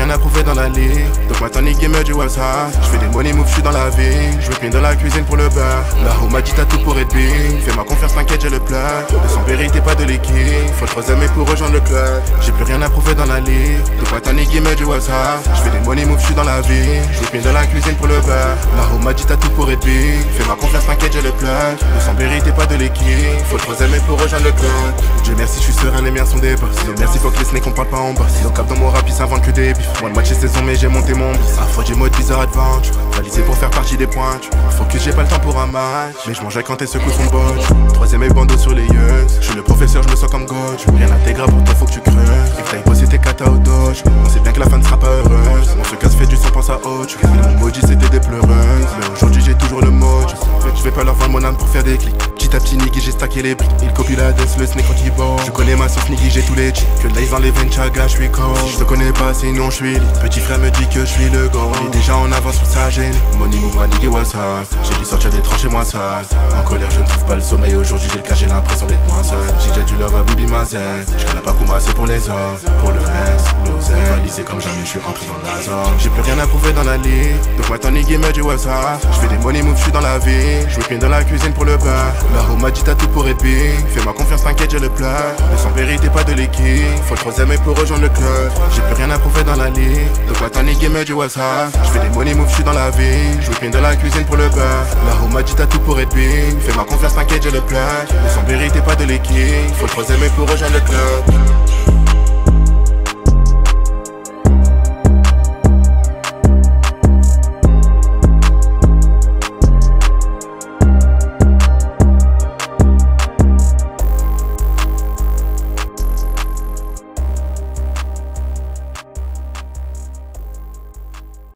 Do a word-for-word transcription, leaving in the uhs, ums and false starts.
rien à prouver dans la ligue. Donc maintenant ni gamer du WhatsApp. Je fais des money moves, je suis dans la vie. Je me plains dans la cuisine pour le beurre. Là-haut m'a dit t'as tout pour être big. Fais ma confiance, t'inquiète, j'ai le plat. De son vérité, pas de l'équipe. Faut le troisième pour rejoindre le club. J'ai plus rien à prouver dans la ligue. Donc maintenant ni gamer du WhatsApp. Je fais des money moves, je suis dans la vie. Je me plains dans la cuisine pour le beurre. Là-haut m'a dit t'as tout pour être big. Fais ma confiance, t'inquiète, j'ai le plat. De son vérité, pas de l'équipe. Faut le troisième pour rejoindre le club. Dieu merci, je suis serein, les miens sont des boss. Dieu merci, faut que les snakes on parle pas en bas. Ils ont cap dans mon rap, ils s'inventent que des bifs. Moi, le match est saison, mais j'ai monté mon bis. À fois, j'ai mode bizarre adventure. Balisé pour faire partie des pointes. Focus, j'ai pas le temps pour un match. Mais je mangeais quand t'es secoues son botch. Troisième et bandeau sur les yeux. Je suis le professeur, je me sens comme coach. Rien intégrable pour toi, faut que tu creuses. Et que t'ailles bosser tes kata au doge. On sait bien que la fin ne sera pas heureuse. On se casse, fait du sang, pense à autre. Mon maudit, c'était des pleureuses. Mais aujourd'hui, j'ai toujours le mode. Je vais pas leur vendre mon âme pour faire des clics. Petit à petit, niggy, j'ai stacké les briques. Il copie la dance, le snake quand il bord. Je connais ma sauce, niggy, j'ai tous les cheats. Que live dans les veines, chaga, je suis coach. Je te connais pas, sinon je suis lit. Petit frère me dit que je suis le go. Il est déjà en avance sur sa gêne. Money move, ma niggy, what's up. J'ai dû sortir des tranchées, moi ça. En colère, je ne trouve pas le sommeil. Aujourd'hui, j'ai le cas, j'ai l'impression d'être moins seul. J'ai déjà du love à Bibi Mazen. Je connais pas comment c'est pour les hommes. Pour le reste, l'oseille. Validé comme jamais, je suis rentré dans la zone. J'ai plus rien à prouver dans la ligue. Donc maintenant, niggy, me du WhatsApp. Je fais des money moves, je suis dans la vie. Je me plains dans la cuisine pour le beurre. Là-haut m'a dit t'as tout pour être big. Fais ma confiance, t'inquiète, j'ai le plat. Mais sans vérité, pas de l'équipe. Faut le troisième pour rejoindre le club. J'ai plus rien à prouver dans la ligue. Donc maintenant, ni gamer du WhatsApp. Je fais des money moves, je suis dans la vie. Je me plains dans la cuisine pour le beurre. Là-haut m'a dit t'as tout pour être big. Fais ma confiance, t'inquiète, j'ai le plat. Mais sans vérité, pas de l'équipe. Faut le troisième pour rejoindre le club.